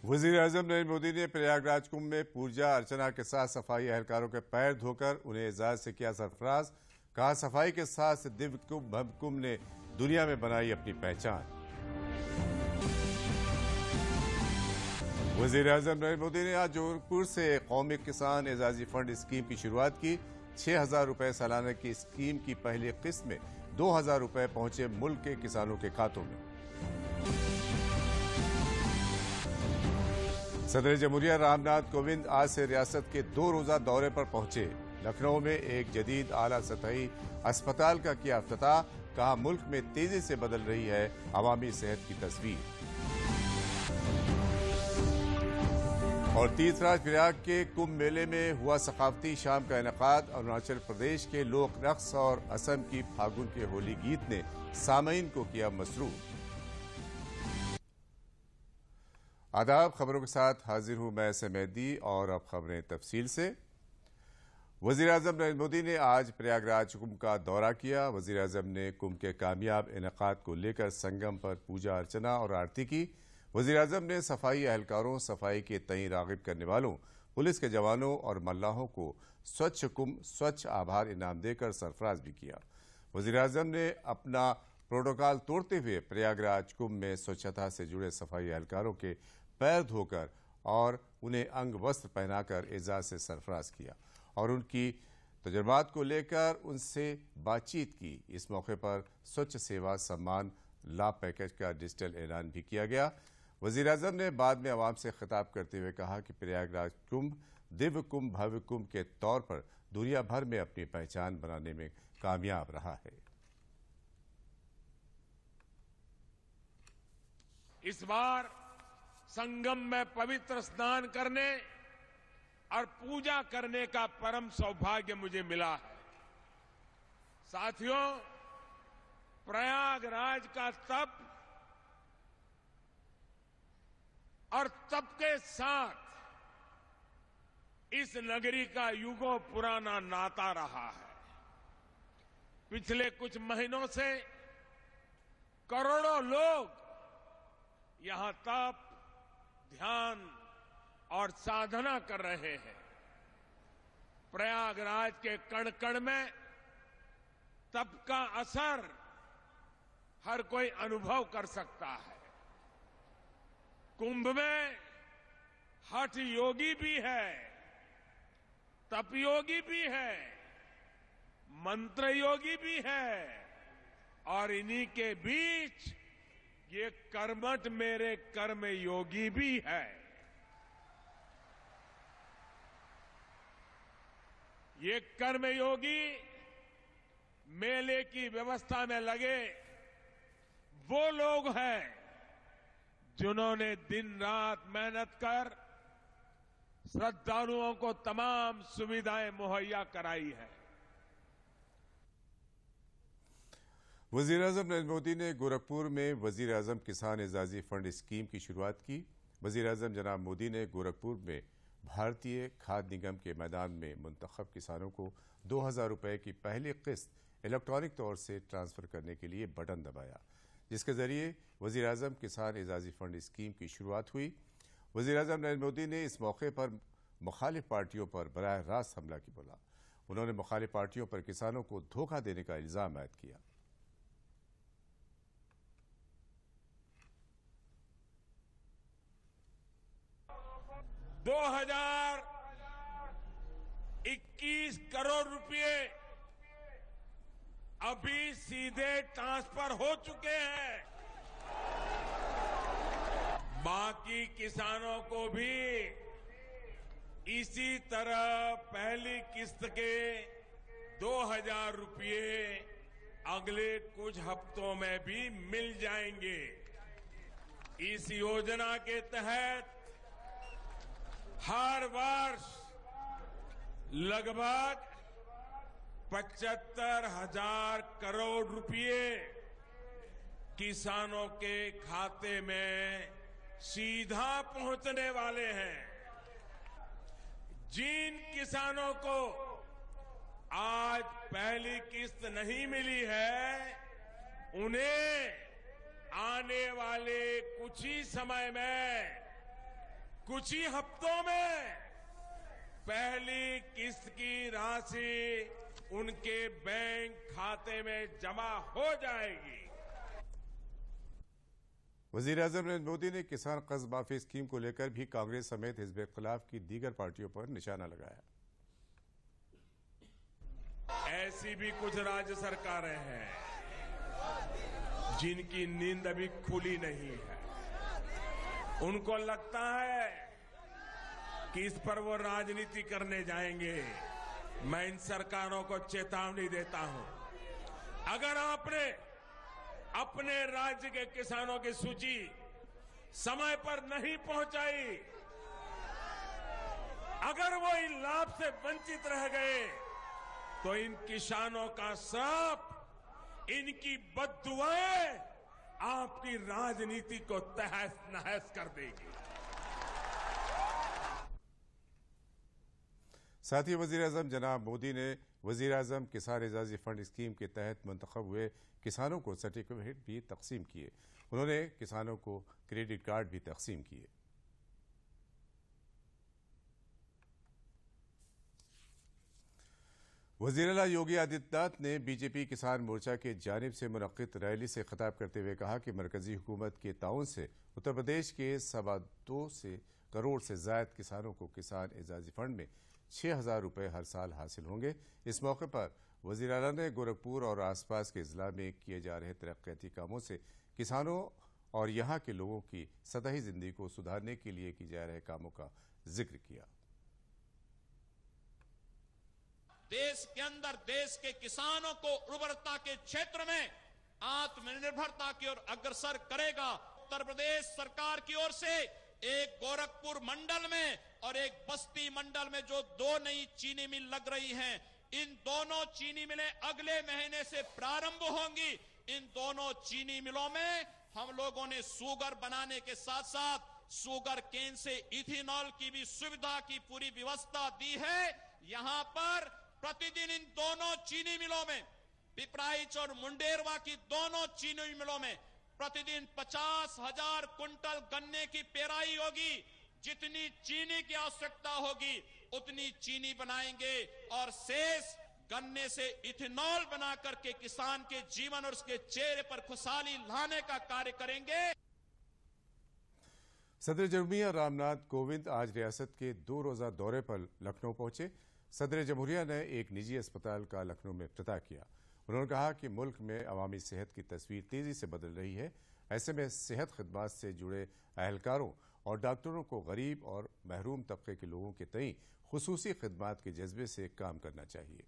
वज़ीर-ए-आज़म नरेंद्र मोदी ने प्रयागराज कुंभ में पूजा अर्चना के साथ सफाई एहलकारों के पैर धोकर उन्हें एजाज से किया सरफराज। कहा, सफाई के साथ दिव्य कुंभ भव्य कुंभ ने दुनिया में बनाई अपनी पहचान। वज़ीर-ए-आज़म नरेंद्र मोदी ने आज जोधपुर से कौमी किसान एजाजी फंड स्कीम की शुरुआत की। 6,000 रुपए सालाना की स्कीम की पहली किस्त में 2,000 रुपए पहुंचे मुल्क के किसानों के खातों में। सदर जमहूरिया रामनाथ कोविंद आज से रियासत के 2 रोजा दौरे पर पहुंचे। लखनऊ में एक जदीद आला सतही अस्पताल का किया इफ्तिताह। कहा, मुल्क में तेजी से बदल रही है अवामी सेहत की तस्वीर। और तीसरा, प्रयाग के कुंभ मेले में हुआ सकाफती शाम का इनेकाद। अरुणाचल प्रदेश के लोक रक्स और असम की फागुन के होली गीत ने सामईन को किया मसरूर। आदाब, खबरों के साथ हाजिर हूं मैं मेहदी और अब खबरें तफसील से। वज़ीर-ए-आज़म नरेंद्र मोदी ने आज प्रयागराज कुंभ का दौरा किया। वज़ीर-ए-आज़म ने कुंभ के कामयाब इनेकाद को लेकर संगम पर पूजा अर्चना और आरती की। वज़ीर-ए-आज़म ने सफाई एहलकारों, सफाई के तईं राग़िब करने वालों, पुलिस के जवानों और मल्लाहों को स्वच्छ कुंभ स्वच्छ आभार इनाम देकर सरफराज भी किया। वज़ीर-ए-आज़म ने अपना प्रोटोकॉल तोड़ते हुए प्रयागराज कुंभ में स्वच्छता से जुड़े सफाई एहलकारों के पैर धोकर और उन्हें अंग वस्त्र पहनाकर एजाज से सरफराज किया और उनकी तजुर्बात को लेकर उनसे बातचीत की। इस मौके पर स्वच्छ सेवा सम्मान लाभ पैकेज का डिजिटल ऐलान भी किया गया। वज़ीर-ए-आज़म ने बाद में आवाम से खिताब करते हुए कहा कि प्रयागराज कुंभ दिव्य कुंभ भव्य कुंभ के तौर पर दुनिया भर में अपनी पहचान बनाने में कामयाब रहा है। इस बार संगम में पवित्र स्नान करने और पूजा करने का परम सौभाग्य मुझे मिला है। साथियों, प्रयागराज का तप और तप के साथ इस नगरी का युगों पुराना नाता रहा है। पिछले कुछ महीनों से करोड़ों लोग यहां तप, ध्यान और साधना कर रहे हैं। प्रयागराज के कण कण में तप का असर हर कोई अनुभव कर सकता है। कुंभ में हठ योगी भी है, तप योगी भी है, मंत्र योगी भी है और इन्हीं के बीच ये कर्मठ मेरे कर्म योगी भी है। ये कर्म योगी मेले की व्यवस्था में लगे वो लोग हैं जिन्होंने दिन रात मेहनत कर श्रद्धालुओं को तमाम सुविधाएं मुहैया कराई है। वज़ीर-ए-आज़म नरेंद्र मोदी ने गोरखपुर में वज़ीर-ए-आज़म किसान एजाजी फंड स्कीम की शुरुआत की। वज़ीर-ए-आज़म जनाब मोदी ने गोरखपुर में भारतीय खाद्य निगम के मैदान में मुंतखब किसानों को 2,000 रुपए की पहली किस्त इलेक्ट्रॉनिक तौर से ट्रांसफर करने के लिए बटन दबाया, जिसके जरिए वज़ीर-ए-आज़म किसान एजाजी फंड स्कीम की शुरुआत हुई। वज़ीर-ए-आज़म नरेंद्र मोदी ने इस मौके पर मुखालिफ पार्टियों पर बराह रास्त हमला की बोला। उन्होंने मुखालिफ पार्टियों पर किसानों को धोखा देने का इल्जाम आयद किया। $2,021 करोड़ रुपए अभी सीधे ट्रांसफर हो चुके हैं। बाकी किसानों को भी इसी तरह पहली किस्त के 2,000 रुपए अगले कुछ हफ्तों में भी मिल जाएंगे। इस योजना के तहत हर वर्ष लगभग 75,000 करोड़ रुपए किसानों के खाते में सीधा पहुंचने वाले हैं। जिन किसानों को आज पहली किस्त नहीं मिली है, उन्हें आने वाले कुछ ही समय में कुछ ही हफ्तों में पहली किस्त की राशि उनके बैंक खाते में जमा हो जाएगी। वजीर-ए-आज़म नरेंद्र मोदी ने किसान कर्ज माफी स्कीम को लेकर भी कांग्रेस समेत हिज़्ब-ए-इख्तिलाफ की दीगर पार्टियों पर निशाना लगाया। ऐसी भी कुछ राज्य सरकारें हैं जिनकी नींद अभी खुली नहीं है। उनको लगता है कि इस पर वो राजनीति करने जाएंगे। मैं इन सरकारों को चेतावनी देता हूं, अगर आपने अपने राज्य के किसानों की सूची समय पर नहीं पहुंचाई, अगर वो इन लाभ से वंचित रह गए, तो इन किसानों का श्राप, इनकी बद्दुआएं आपकी राजनीति को तहस नहस कर देगी। साथ ही वजीर-ए-आज़म जनाब मोदी ने वजीर-ए-आज़म किसान एजाजी फंड स्कीम के तहत मंतखब हुए किसानों को सर्टिफिकेट भी तकसीम किए। उन्होंने किसानों को क्रेडिट कार्ड भी तकसीम किए। वज़ीर-ए-आला योगी आदित्यनाथ ने बीजेपी किसान मोर्चा के जानिब से मुनक्किद रैली से खिताब करते हुए कहा कि मरकजी हुकूमत के ताउन से उत्तर प्रदेश के 2.25 करोड़ से ज्यादा किसानों को किसान एजाजी फंड में 6,000 रुपये हर साल हासिल होंगे। इस मौके पर वज़ीर-ए-आला ने गोरखपुर और आसपास के जिला में किए जा रहे तरक्याती कामों से किसानों और यहाँ के लोगों की सतही जिंदगी को सुधारने के लिए किए जा रहे कामों का जिक्र किया। देश के अंदर देश के किसानों को उर्वरता के क्षेत्र में आत्मनिर्भरता की ओर अग्रसर करेगा। उत्तर प्रदेश सरकार की ओर से एक गोरखपुर मंडल में और एक बस्ती मंडल में जो 2 नई चीनी मिल लग रही हैं, इन दोनों चीनी मिलें अगले महीने से प्रारंभ होंगी। इन दोनों चीनी मिलों में हम लोगों ने शुगर बनाने के साथ साथ शुगर केन से इथेनॉल की भी सुविधा की पूरी व्यवस्था दी है। यहां पर प्रतिदिन इन दोनों चीनी मिलों में, पिपराइच और मुंडेरवा की दोनों चीनी मिलों में प्रतिदिन 50,000 कुंटल गन्ने की पेराई होगी। जितनी चीनी की आवश्यकता होगी उतनी चीनी बनाएंगे और शेष गन्ने से इथेनॉल बना करके किसान के जीवन और उसके चेहरे पर खुशहाली लाने का कार्य करेंगे। सदर जमहूरिया रामनाथ कोविंद आज रियासत के 2 रोजा दौरे पर लखनऊ पहुंचे। सदर जमहूरिया ने एक निजी अस्पताल का लखनऊ में इफ्तिताह किया। उन्होंने कहा कि मुल्क में अवामी सेहत की तस्वीर तेजी से बदल रही है। ऐसे में सेहत खिदमात से जुड़े अहलकारों और डॉक्टरों को गरीब और महरूम तबके के लोगों के तई खुसूसी खिदमात के जज्बे से काम करना चाहिए।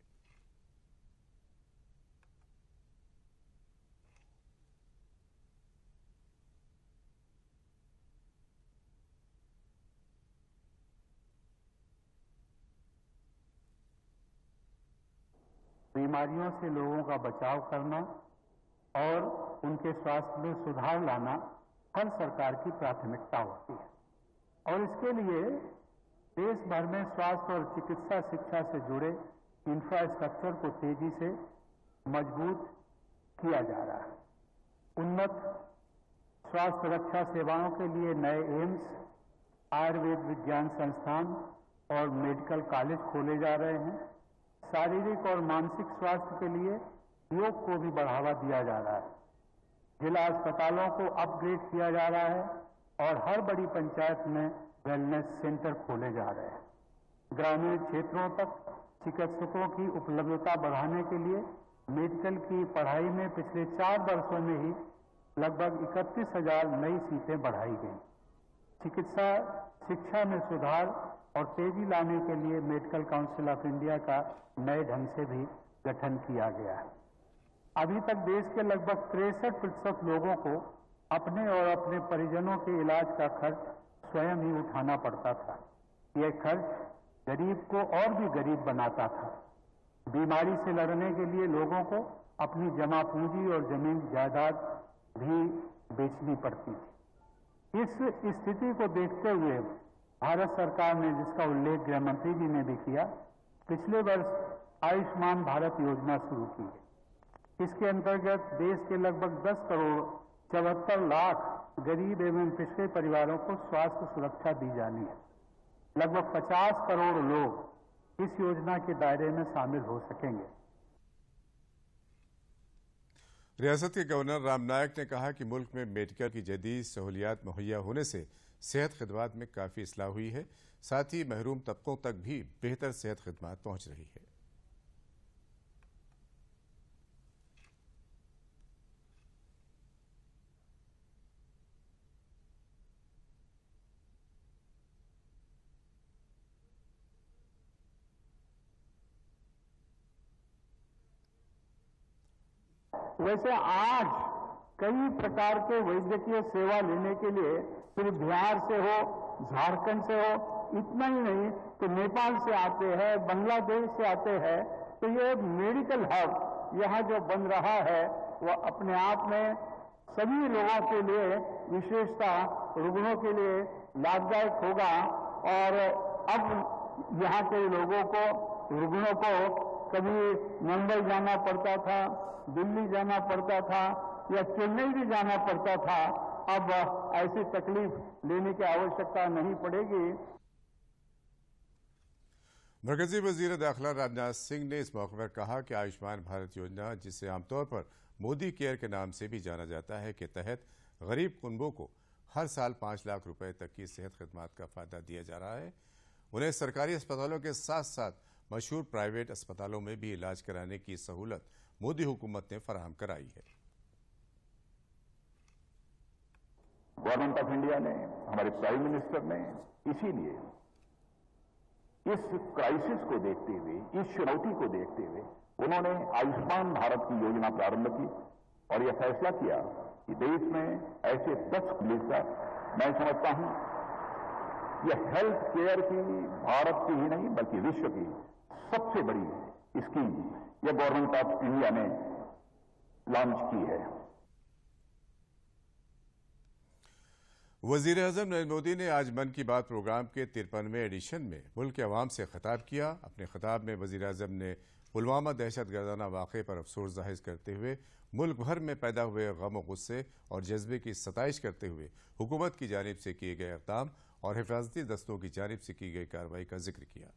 बीमारियों से लोगों का बचाव करना और उनके स्वास्थ्य में सुधार लाना हर सरकार की प्राथमिकता होती है और इसके लिए देश भर में स्वास्थ्य और चिकित्सा शिक्षा से जुड़े इंफ्रास्ट्रक्चर को तेजी से मजबूत किया जा रहा है। उन्नत स्वास्थ्य रक्षा सेवाओं के लिए नए एम्स, आयुर्वेद विज्ञान संस्थान और मेडिकल कॉलेज खोले जा रहे हैं। शारीरिक और मानसिक स्वास्थ्य के लिए योग को भी बढ़ावा दिया जा रहा है। जिला अस्पतालों को अपग्रेड किया जा रहा है और हर बड़ी पंचायत में वेलनेस सेंटर खोले जा रहे हैं। ग्रामीण क्षेत्रों तक चिकित्सकों की उपलब्धता बढ़ाने के लिए मेडिकल की पढ़ाई में पिछले 4 वर्षों में ही लगभग 31,000 नई सीटें बढ़ाई गई। चिकित्सा शिक्षा में सुधार और तेजी लाने के लिए मेडिकल काउंसिल ऑफ इंडिया का नए ढंग से भी गठन किया गया है। अभी तक देश के लगभग 63% लोगों को अपने और अपने परिजनों के इलाज का खर्च स्वयं ही उठाना पड़ता था। यह खर्च गरीब को और भी गरीब बनाता था। बीमारी से लड़ने के लिए लोगों को अपनी जमा पूंजी और जमीन जायदाद भी बेचनी पड़ती थी। इस स्थिति को देखते हुए भारत सरकार ने, जिसका उल्लेख गृह मंत्री जी ने भी किया, पिछले वर्ष आयुष्मान भारत योजना शुरू की है। इसके अंतर्गत देश के लगभग 10 करोड़ 74 लाख गरीब एवं पिछड़े परिवारों को स्वास्थ्य सुरक्षा दी जानी है। लगभग 50 करोड़ लोग इस योजना के दायरे में शामिल हो सकेंगे। रियासत के गवर्नर राम नायक ने कहा कि मुल्क में मेडिकल की जदीद सहूलियात मुहैया होने से सेहत खिदमात में काफ़ी इस्लाह हुई है, साथ ही महरूम तबकों तक भी बेहतर सेहत खिदमात पहुंच रही है। वैसे आज कई प्रकार के वैद्यकीय सेवा लेने के लिए सिर्फ बिहार से हो, झारखंड से हो, इतना ही नहीं तो नेपाल से आते हैं, बांग्लादेश से आते हैं। तो ये मेडिकल हब यहाँ जो बन रहा है वह अपने आप में सभी लोगों के लिए, विशेषता रुग्णों के लिए लाभदायक होगा। और अब यहाँ के लोगों को, रुग्णों को कभी मुंबई जाना पड़ता था, दिल्ली जाना पड़ता था या चेन्नई भी जाना पड़ता था। अब ऐसी तकलीफ लेने की आवश्यकता नहीं पड़ेगी। मरकजी वजीर दाखिला राजनाथ सिंह ने इस मौके पर कहा कि आयुष्मान भारत योजना, जिसे आमतौर पर मोदी केयर के नाम से भी जाना जाता है, के तहत गरीब कुनबों को हर साल 5 लाख रुपए तक की सेहत खिदमात का फायदा दिया जा रहा है। उन्हें सरकारी अस्पतालों के साथ साथ मशहूर प्राइवेट अस्पतालों में भी इलाज कराने की सहूलत मोदी हुकूमत ने फराहम कराई है। गवर्नमेंट ऑफ इंडिया ने, हमारे प्राइम मिनिस्टर ने इसीलिए इस क्राइसिस को देखते हुए, इस चुनौती को देखते हुए उन्होंने आयुष्मान भारत की योजना प्रारंभ की और यह फैसला किया कि देश में ऐसे 10 मिलकर, मैं समझता हूं यह हेल्थ केयर की भारत की ही नहीं बल्कि विश्व की सबसे बड़ी स्कीम यह गवर्नमेंट ऑफ इंडिया ने लॉन्च की है। वजीर आजम नरेंद्र मोदी ने आज मन की बात प्रोग्राम के 53वें एडिशन में मुल्क के अवाम से खिताब किया। अपने खिताब में वजीर आजम ने पुलवामा दहशतगर्दाना वाक़े पर अफसोस जाहिर करते हुए मुल्क भर में पैदा हुए गम गुस्से और जज्बे की सताइश करते हुए हुकूमत की जानिब से किए गए इक़दाम और हिफाजती दस्तों की जानिब से की गई कार्रवाई का जिक्र किया।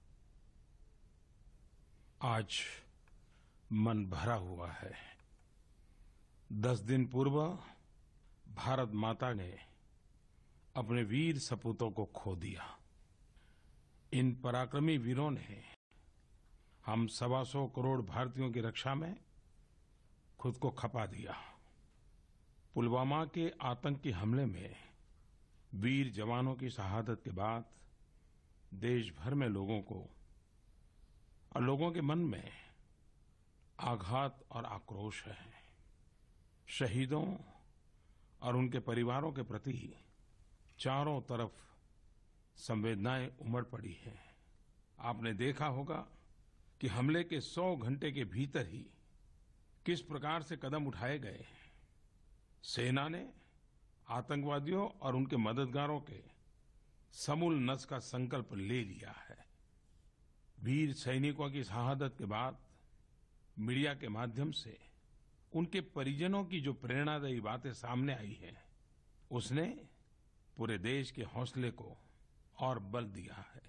आज मन भरा हुआ है। 10 दिन पूर्व भारत माता ने अपने वीर सपूतों को खो दिया। इन पराक्रमी वीरों ने हम 125 करोड़ भारतीयों की रक्षा में खुद को खपा दिया। पुलवामा के आतंकी हमले में वीर जवानों की शहादत के बाद देश भर में लोगों को और लोगों के मन में आघात और आक्रोश है। शहीदों और उनके परिवारों के प्रति चारों तरफ संवेदनाएं उमड़ पड़ी हैं। आपने देखा होगा कि हमले के 100 घंटे के भीतर ही किस प्रकार से कदम उठाए गए। सेना ने आतंकवादियों और उनके मददगारों के समूल नष्ट का संकल्प ले लिया है। वीर सैनिकों की शहादत के बाद मीडिया के माध्यम से उनके परिजनों की जो प्रेरणादायी बातें सामने आई हैं, उसने पूरे देश के हौसले को और बल दिया है।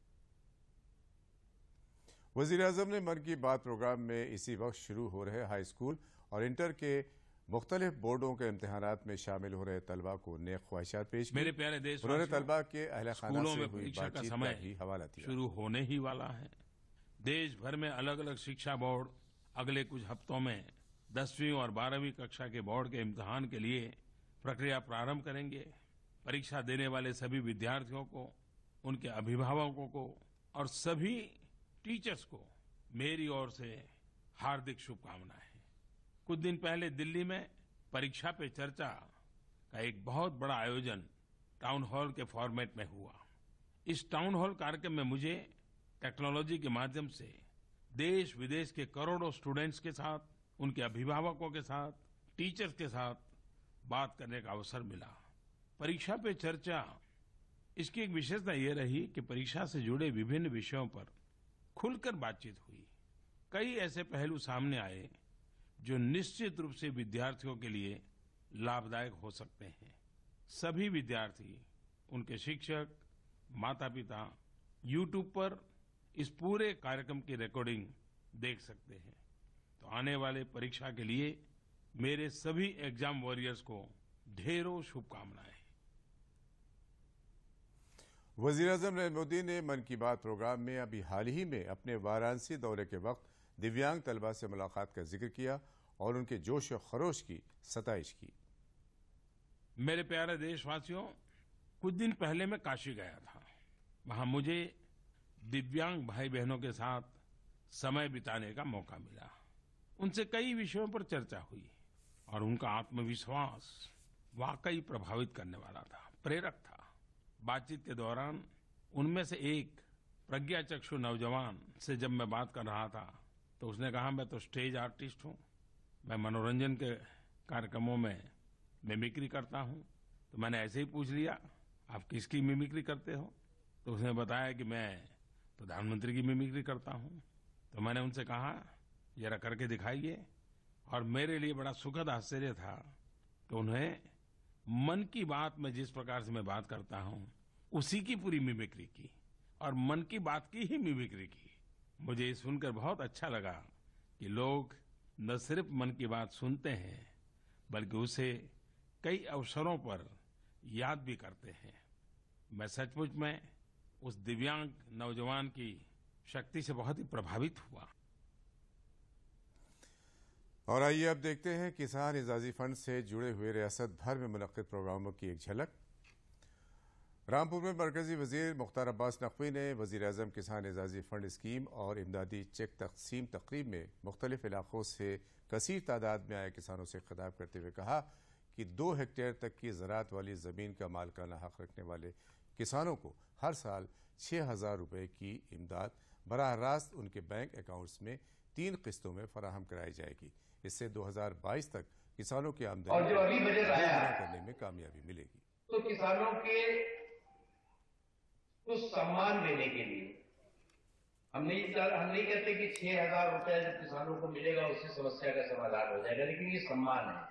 वजीर आजम ने मन की बात प्रोग्राम में इसी वक्त शुरू हो रहे हाई स्कूल और इंटर के मुख्तलिफ बोर्डों के इम्तिहानात में शामिल हो रहे तलबा को नेक ख्वाहिशात पेश की। मेरे प्यारे देश, उन्होंने तलबा के अहले खाना से हुई परीक्षा का बातचीत समय का भी हवाला दिया। शुरू होने ही वाला है। देश भर में अलग अलग शिक्षा बोर्ड अगले कुछ हफ्तों में 10वीं और 12वीं कक्षा के बोर्ड के इम्तिहान के लिए प्रक्रिया प्रारंभ करेंगे। परीक्षा देने वाले सभी विद्यार्थियों को, उनके अभिभावकों को और सभी टीचर्स को मेरी ओर से हार्दिक शुभकामनाएं। कुछ दिन पहले दिल्ली में परीक्षा पे चर्चा का एक बहुत बड़ा आयोजन टाउन हॉल के फॉर्मेट में हुआ। इस टाउन हॉल कार्यक्रम में मुझे टेक्नोलॉजी के माध्यम से देश विदेश के करोड़ों स्टूडेंट्स के साथ, उनके अभिभावकों के साथ, टीचर्स के साथ बात करने का अवसर मिला। परीक्षा पे चर्चा, इसकी एक विशेषता ये रही कि परीक्षा से जुड़े विभिन्न विषयों पर खुलकर बातचीत हुई। कई ऐसे पहलू सामने आए जो निश्चित रूप से विद्यार्थियों के लिए लाभदायक हो सकते हैं। सभी विद्यार्थी, उनके शिक्षक, माता पिता YouTube पर इस पूरे कार्यक्रम की रिकॉर्डिंग देख सकते हैं। तो आने वाले परीक्षा के लिए मेरे सभी एग्जाम वॉरियर्स को ढेरों शुभकामनाएं। वज़ीर-ए-आज़म नरेंद्र मोदी ने मन की बात प्रोग्राम में अभी हाल ही में अपने वाराणसी दौरे के वक्त दिव्यांग तलबा से मुलाकात का जिक्र किया और उनके जोश और खरोश की सताइश की। मेरे प्यारे देशवासियों, कुछ दिन पहले मैं काशी गया था। वहां मुझे दिव्यांग भाई बहनों के साथ समय बिताने का मौका मिला। उनसे कई विषयों पर चर्चा हुई और उनका आत्मविश्वास वाकई प्रभावित करने वाला था, प्रेरक था। बातचीत के दौरान उनमें से एक प्रज्ञाचक्षु नौजवान से जब मैं बात कर रहा था तो उसने कहा, मैं तो स्टेज आर्टिस्ट हूं, मैं मनोरंजन के कार्यक्रमों में मिमिक्री करता हूं। तो मैंने ऐसे ही पूछ लिया, आप किसकी मिमिक्री करते हो? तो उसने बताया कि मैं प्रधानमंत्री की मिमिक्री करता हूं। तो मैंने उनसे कहा, जरा करके दिखाइए। और मेरे लिए बड़ा सुखद आश्चर्य था कि उन्हें मन की बात में जिस प्रकार से मैं बात करता हूं उसी की पूरी मिमिक्री की और मन की बात की ही मिमिक्री की। मुझे सुनकर बहुत अच्छा लगा कि लोग न सिर्फ मन की बात सुनते हैं बल्कि उसे कई अवसरों पर याद भी करते हैं। मैं सचमुच में उस दिव्यांग नौजवान की शक्ति से बहुत ही प्रभावित हुआ। और आइए अब देखते हैं किसान एजाजी फंड से जुड़े हुए रियासत भर में मुनक्किद प्रोग्रामों की एक झलक। रामपुर में मरकजी वजीर मुख्तार अब्बास नकवी ने वज़ीर-ए-आज़म किसान एजाजी फंड स्कीम और इमदादी चेक तकसीम तकरीब में मुख्तलिफ इलाकों से कसीर तादाद में आए किसानों से खिताब करते हुए कहा कि 2 हेक्टेयर तक की ज़राअत वाली ज़मीन का मालिकाना हक रखने वाले किसानों को हर साल 6,000 रुपये की इमदाद बराह रास्त उनके बैंक अकाउंट्स में 3 किस्तों में फराहम कराई जाएगी। इससे 2022 तक किसानों की आमदनी और जो अभी बजट आया करने में कामयाबी मिलेगी। तो किसानों के कुछ सम्मान देने के लिए हम नहीं कहते कि 6,000 रुपया जब किसानों को मिलेगा उससे समस्या का समाधान हो जाएगा, लेकिन ये सम्मान है।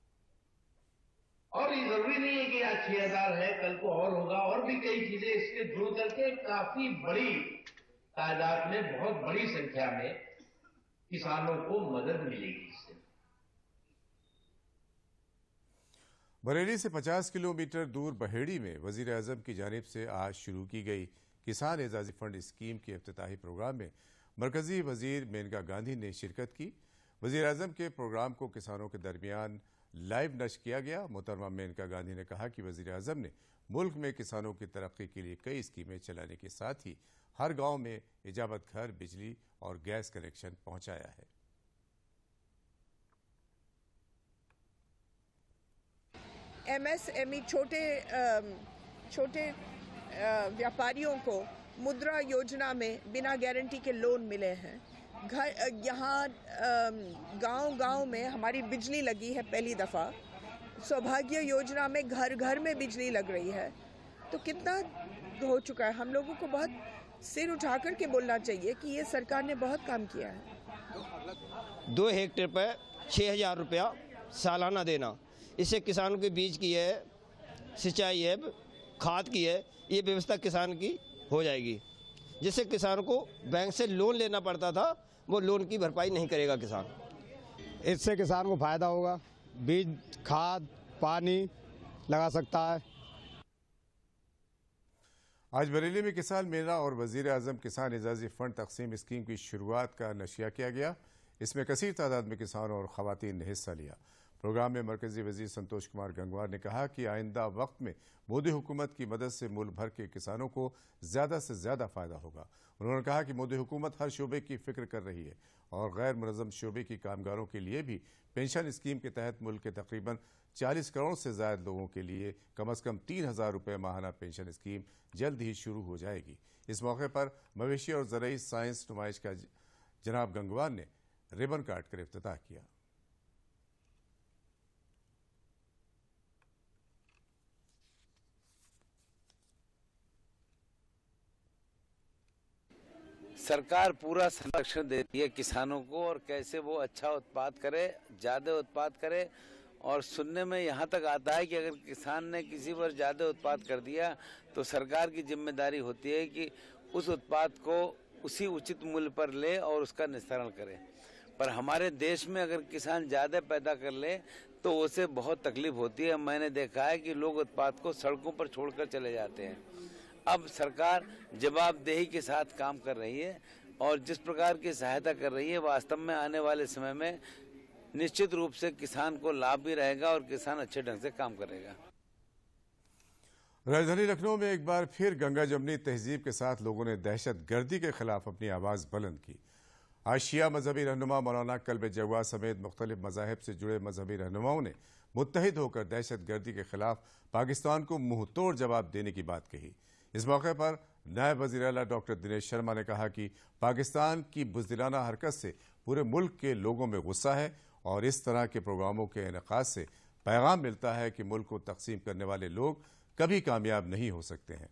और ये जरूरी नहीं है कि आज 6,000 है, कल को और होगा, और भी कई चीजें इसके जुड़ करके काफी बड़ी तादाद में, बहुत बड़ी संख्या में किसानों को मदद मिलेगी इससे। बरेली से 50 किलोमीटर दूर बहेड़ी में वज़ीर-ए-आज़म की जानिब से आज शुरू की गई किसान एजाजी फंड स्कीम के इफ्तिताही प्रोग्राम में मरकजी वजीर मेनका गांधी ने शिरकत की। वज़ीर-ए-आज़म के प्रोग्राम को किसानों के दरमियान लाइव नश्र किया गया। मोहतरमा मेनका गांधी ने कहा कि वज़ीर-ए-आज़म ने मुल्क में किसानों की तरक्की के लिए कई स्कीमें चलाने के साथ ही हर गांव में इजाबत घर, बिजली और गैस कनेक्शन पहुंचाया है। MSME छोटे व्यापारियों को मुद्रा योजना में बिना गारंटी के लोन मिले हैं। यहाँ गांव-गांव में हमारी बिजली लगी है पहली दफ़ा। सौभाग्य योजना में घर घर में बिजली लग रही है। तो कितना हो चुका है। हम लोगों को बहुत सिर उठाकर के बोलना चाहिए कि ये सरकार ने बहुत काम किया है। 2 हेक्टेयर पर 6,000 रुपया सालाना देना, इससे किसानों के बीज की है, सिंचाई है, खाद की है, ये व्यवस्था किसान की हो जाएगी, जिससे किसानों को बैंक से लोन लेना पड़ता था, वो लोन की भरपाई नहीं करेगा किसान। इससे किसान को फायदा होगा, बीज, खाद, पानी लगा सकता है। आज बरेली में किसान मेला और वज़ीर-ए-आज़म किसान एजाजी फंड तकसीम स्कीम की शुरुआत का नशिया किया गया। इसमें कसीर तादाद में किसानों और ख़वातीन ने हिस्सा लिया। प्रोग्राम में मरकजी वजीर संतोष कुमार गंगवार ने कहा कि आइंदा वक्त में मोदी हुकूमत की मदद से मुल्क भर के किसानों को ज़्यादा से ज़्यादा फ़ायदा होगा। उन्होंने कहा कि मोदी हुकूमत हर शोबे की फ़िक्र कर रही है और गैर मुनज़्ज़म शोबे की कामगारों के लिए भी पेंशन स्कीम के तहत मुल्क के तकरीबन 40 करोड़ से ज़्यादा लोगों के लिए कम अज़ कम 3,000 रुपये माहाना पेंशन स्कीम जल्द ही शुरू हो जाएगी। इस मौके पर मवेशी और ज़राई साइंस नुमाइश का जनाब गंगवार ने रिबन काट कर इफ्तिताह किया। सरकार पूरा संरक्षण देती है किसानों को और कैसे वो अच्छा उत्पाद करे, ज्यादा उत्पाद करे और सुनने में यहाँ तक आता है कि अगर किसान ने किसी पर ज़्यादा उत्पाद कर दिया तो सरकार की जिम्मेदारी होती है कि उस उत्पाद को उसी उचित मूल्य पर ले और उसका निस्तारण करे। पर हमारे देश में अगर किसान ज़्यादा पैदा कर ले तो उसे बहुत तकलीफ होती है। मैंने देखा है कि लोग उत्पाद को सड़कों पर छोड़कर चले जाते हैं। अब सरकार जवाबदेही के साथ काम कर रही है और जिस प्रकार की सहायता कर रही है, वास्तव में आने वाले समय में निश्चित रूप से किसान को लाभ भी रहेगा और किसान अच्छे ढंग से काम करेगा। राजधानी लखनऊ में एक बार फिर गंगा जमनी तहजीब के साथ लोगों ने दहशत गर्दी के खिलाफ अपनी आवाज़ बुलंद की। आज शिया मजहबी रहनुमा मौलाना कल्ब जवा समेत मुख्तलिफ मज़ाहिब से जुड़े मजहबी रहनुमाओं ने मुत्तहिद होकर दहशत गर्दी के खिलाफ पाकिस्तान को मुंह तोड़ जवाब देने की बात कही। इस मौके पर नायब वज़ीर आला डॉक्टर दिनेश शर्मा ने कहा कि पाकिस्तान की बुज़दिलाना हरकत से पूरे मुल्क के लोगों में गुस्सा है और इस तरह के प्रोग्रामों के इनेकाद से पैगाम मिलता है कि मुल्क को तकसीम करने वाले लोग कभी कामयाब नहीं हो सकते हैं।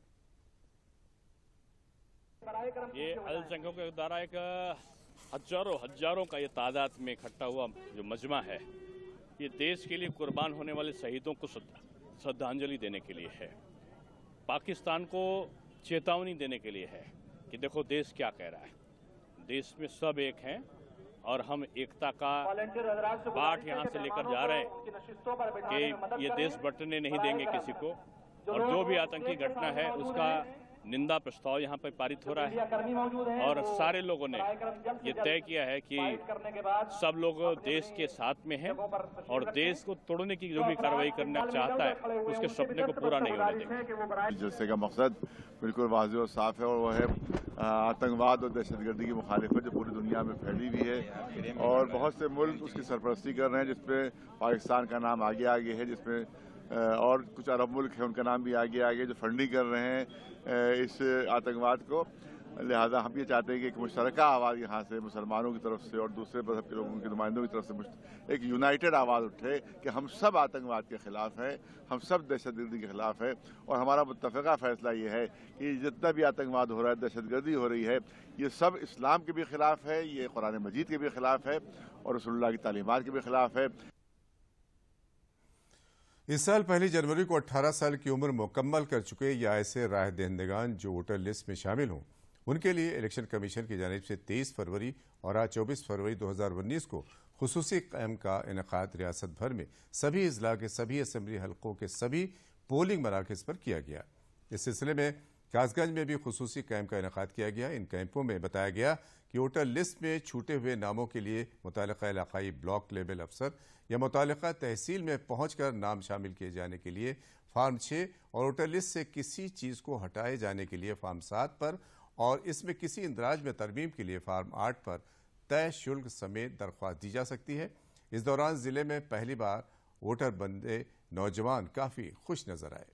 ये अल्पसंख्यकों के द्वारा एक हजारों का ये तादाद में इकट्ठा हुआ जो मजमा है, ये देश के लिए कुर्बान होने वाले शहीदों को श्रद्धांजलि देने के लिए है। पाकिस्तान को चेतावनी देने के लिए है कि देखो देश क्या कह रहा है। देश में सब एक हैं और हम एकता का पाठ यहाँ से लेकर जा रहे हैं कि ये देश बंटने नहीं देंगे किसी को, और जो भी आतंकी घटना है उसका निंदा प्रस्ताव यहाँ पर पारित हो रहा है और सारे लोगों ने ये तय किया है कि सब लोग देश के साथ में हैं और देश को तोड़ने की जो भी कार्रवाई करना चाहता है उसके सपने को पूरा नहीं होने देंगे। जलसे का मकसद बिल्कुल वाज़ेह और साफ है और वह है आतंकवाद और दहशतगर्दी की मुखालिफत जो पूरी दुनिया में फैली हुई है और बहुत से मुल्क उसकी सरपरस्ती कर रहे हैं, जिसमें पाकिस्तान का नाम आगे है, जिसमें और कुछ अरब मुल्क हैं उनका नाम भी आगे जो फंडिंग कर रहे हैं इस आतंकवाद को। लिहाजा हम ये चाहते हैं कि एक मुश्तरका आवाज़ यहाँ से मुसलमानों की तरफ से और दूसरे मजहब के लोगों के नुमाइंदों की तरफ से एक यूनाइटेड आवाज़ उठे कि हम सब आतंकवाद के खिलाफ हैं, हम सब दहशतगर्दी के खिलाफ है और हमारा मुत्तफ़िक़ा फ़ैसला ये है कि जितना भी आतंकवाद हो रहा है, दहशतगर्दी हो रही है, ये सब इस्लाम के भी खिलाफ है, ये कुरान मजीद के भी खिलाफ है और रसूलुल्लाह की तालीमात के भी खिलाफ है। इस साल 1 जनवरी को 18 साल की उम्र मुकम्मल कर चुके या ऐसे राय दहिंदगान जो वोटर लिस्ट में शामिल हों, उनके लिए इलेक्शन कमीशन की जानिब से 23 फरवरी और आज 24 फरवरी 2019 को खुसूसी कैंप का इनेकाद रियासत भर में सभी अजला के सभी असम्बली हलकों के सभी पोलिंग मराकज़ पर किया गया। इस सिलसिले में कासगंज में भी खुसूसी कैंप का इनेकाद किया गया। इन कैंपों में बताया गया कि वोटर लिस्ट में छूटे हुए नामों के लिए मुतालिका इलाकाई ब्लॉक लेवल अफसर या मुतालिका तहसील में पहुंचकर नाम शामिल किए जाने के लिए फार्म 6 और वोटर लिस्ट से किसी चीज़ को हटाए जाने के लिए फार्म 7 पर और इसमें किसी इंदराज में तरमीम के लिए फार्म 8 पर तय शुल्क समेत दरख्वास्त दी जा सकती है। इस दौरान जिले में पहली बार वोटर बंदे नौजवान काफ़ी खुश नजर आए।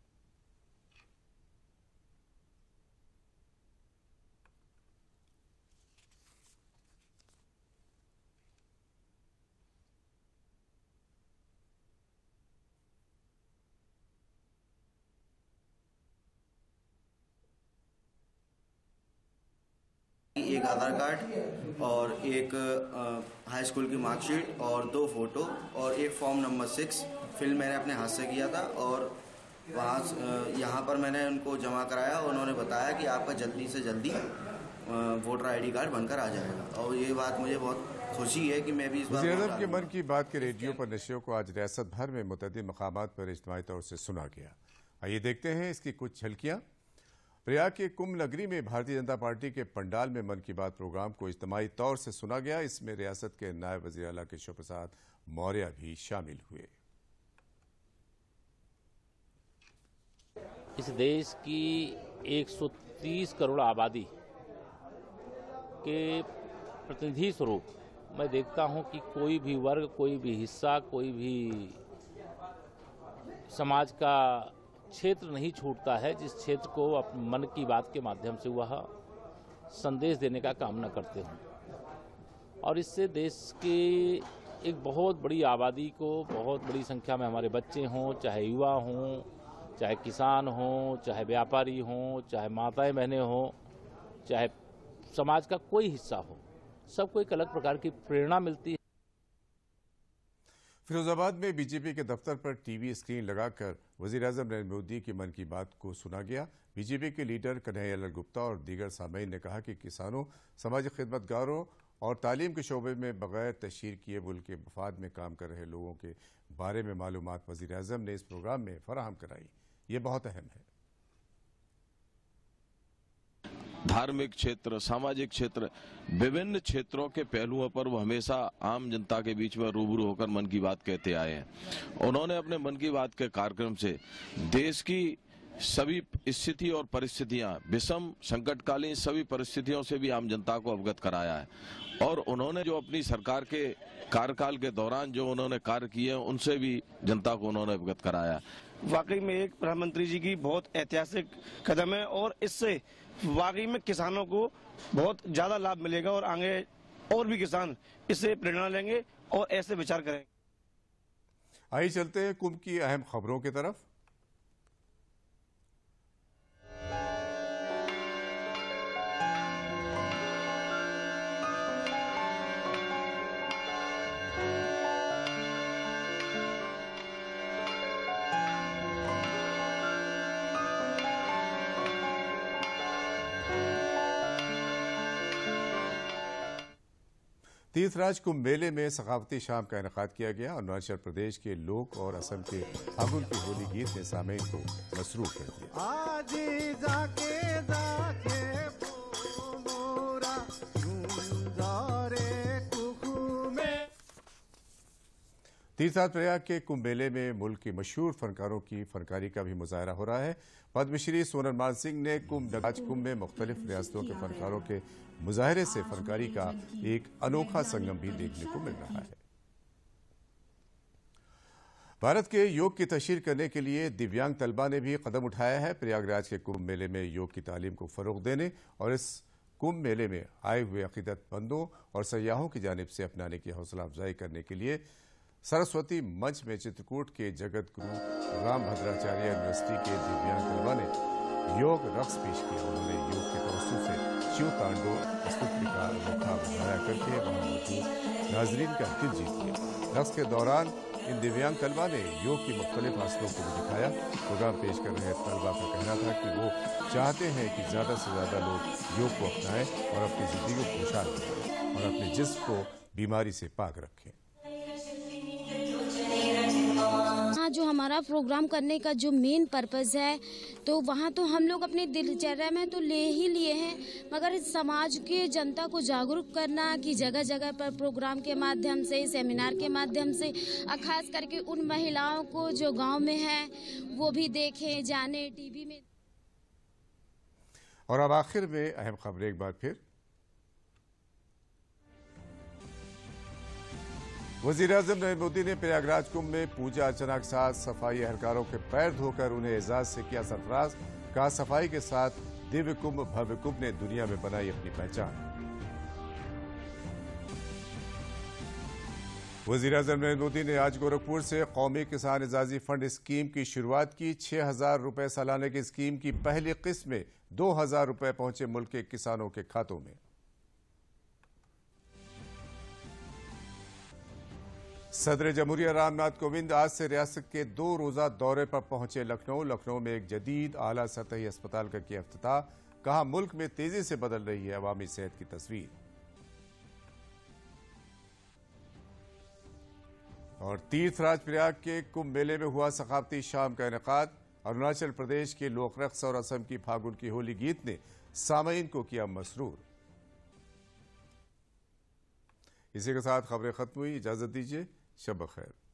एक आधार कार्ड और एक हाई स्कूल की मार्कशीट और 2 फोटो और एक फॉर्म नंबर 6 फिल मैंने अपने हाथ से किया था और वहाँ यहाँ पर मैंने उनको जमा कराया और उन्होंने बताया कि आपका जल्दी से जल्दी वोटर आईडी कार्ड बनकर आ जाएगा और ये बात मुझे बहुत खुशी है कि मैं भी इस बार वज़ीर-ए-आज़म के मन की बात के रेडियो पर नशरियों को आज रियासत भर में मुतअद्दिद मकामात पर इज्तिमाई तौर से सुना गया। आइए देखते हैं इसकी कुछ झलकियाँ। प्रयाग के कुंभ नगरी में भारतीय जनता पार्टी के पंडाल में मन की बात प्रोग्राम को इज्तिमाई तौर से सुना गया। इसमें रियासत के नायब वज़ीर आला केशव प्रसाद मौर्य भी शामिल हुए। इस देश की 130 करोड़ आबादी के प्रतिनिधि स्वरूप मैं देखता हूं कि कोई भी वर्ग, कोई भी हिस्सा, कोई भी समाज का क्षेत्र नहीं छूटता है जिस क्षेत्र को अपने मन की बात के माध्यम से वह संदेश देने का काम न करते हों। और इससे देश के एक बहुत बड़ी आबादी को, बहुत बड़ी संख्या में हमारे बच्चे हों, चाहे युवा हों, चाहे किसान हों, चाहे व्यापारी हों, चाहे माताएं बहनें हों, चाहे समाज का कोई हिस्सा हो, सबको एक अलग प्रकार की प्रेरणा मिलती है। फिरोजाबाद में बीजेपी के दफ्तर पर टीवी स्क्रीन लगाकर वज़ीर-ए-आज़म नरेंद्र मोदी की मन की बात को सुना गया। बीजेपी के लीडर कन्हैयालाल गुप्ता और दीगर सामीन ने कहा कि किसानों, समाजी खिदमतगारों और तालीम के शोबे में बगैर तशहीर किए मुल्क के मफाद में काम कर रहे लोगों के बारे में मालूमात वज़ीर-ए-आज़म ने इस प्रोग्राम में फराहम कराई। ये बहुत अहम है। धार्मिक क्षेत्र, सामाजिक क्षेत्र, विभिन्न क्षेत्रों के पहलुओं पर वो हमेशा आम जनता के बीच में रूबरू होकर मन की बात कहते आए हैं। उन्होंने अपने मन की बात के कार्यक्रम से देश की सभी स्थिति और परिस्थितियां, विषम संकटकालीन सभी परिस्थितियों से भी आम जनता को अवगत कराया है। और उन्होंने जो अपनी सरकार के कार्यकाल के दौरान जो उन्होंने कार्य किए उनसे भी जनता को उन्होंने अवगत कराया। वाकई में एक प्रधानमंत्री जी की बहुत ऐतिहासिक कदम है और इससे वाकई में किसानों को बहुत ज्यादा लाभ मिलेगा और आगे और भी किसान इससे प्रेरणा लेंगे और ऐसे विचार करेंगे। आइए चलते हैं कुंभ की अहम खबरों की तरफ। तीर्थराज कुंभ मेले में सकाफती शाम का इनेकाद किया गया। अरुणाचल प्रदेश के लोक और असम के फागुन की होली गीत ने सामीन को मसरूफ कर दिया। तीर्थराज प्रयाग के कुंभ मेले में मुल्क के मशहूर फनकारों की फनकारी का भी मुजाहरा हो रहा है। पद्मश्री सोनल मान सिंह ने कुंभ में मुख्तलिफ रियासतों के फनकारों के मुजाहरे से फनकारी का एक अनोखा संगम भी देखने को मिल रहा है। भारत के योग की तशहीर करने के लिए दिव्यांग तलबा ने भी कदम उठाया है। प्रयागराज के कुंभ मेले में योग की तालीम को फरोग देने और इस कुंभ मेले में आए हुए अकीदतमंदों और सयाहों की जानिब से अपनाने की हौसला अफजाई करने के लिए सरस्वती मंच में चित्रकूट के जगत गुरु रामभद्राचार्य यूनिवर्सिटी के दिव्यांग तलबा ने योग रक्स पेश किया। उन्होंने योग के तवज्जुह से शिव तांडव स्तुति का अनोखा मुजाहरा करके वहां मौजूद नाजरीन का दिल जीत लिया। रक्स के दौरान इन दिव्यांग तलबा ने योग की मुख्तलिफ हासिलों को भी दिखाया। प्रोग्राम पेश कर रहे तलबा का कहना था कि वो चाहते हैं कि ज़्यादा से ज़्यादा लोग योग को अपनाएं और अपनी ज़िंदगी को खुशहाल बनाएं और अपने जिस्म को बीमारी से पाक रखें। हाँ, जो हमारा प्रोग्राम करने का जो मेन पर्पज़ है तो वहाँ तो हम लोग अपने दिनचर्या में तो ले ही लिए हैं, मगर समाज के जनता को जागरूक करना कि जगह जगह पर प्रोग्राम के माध्यम से, सेमिनार के माध्यम से, खास करके उन महिलाओं को जो गांव में हैं वो भी देखें, जाने टीवी में। और अब आखिर में अहम खबर एक बार फिर। वज़ीर-ए-आज़म नरेंद्र मोदी ने प्रयागराज कुंभ में पूजा अर्चना के साथ सफाई एहलकारों के पैर धोकर उन्हें एजाज से किया सरफराज। कहा, सफाई के साथ दिव्य कुंभ भव्य कुंभ ने दुनिया में बनाई अपनी पहचान। वज़ीर-ए-आज़म नरेंद्र मोदी ने आज गोरखपुर से कौमी किसान एजाजी फंड स्कीम की शुरुआत की। 6,000 रुपए सालाने की स्कीम की पहली किस्त में 2,000 रुपए पहुंचे मुल्क के किसानों के खातों में। सदर जमहूरिया रामनाथ कोविंद आज से रियासत के 2 रोजा दौरे पर पहुंचे लखनऊ में एक जदीद आला सतही अस्पताल का किया इफ्तिताह। कहा, मुल्क में तेजी से बदल रही है अवामी सेहत की तस्वीर। और तीर्थराज प्रयाग के कुंभ मेले में हुआ सकाफती शाम का इनेकाद। अरुणाचल प्रदेश के लोक रक्स और असम की फागुन की होली गीत ने सामीन को किया मसरूर। इसी के साथ खबरें खत्म हुई। इजाजत दीजिए। शब खैर।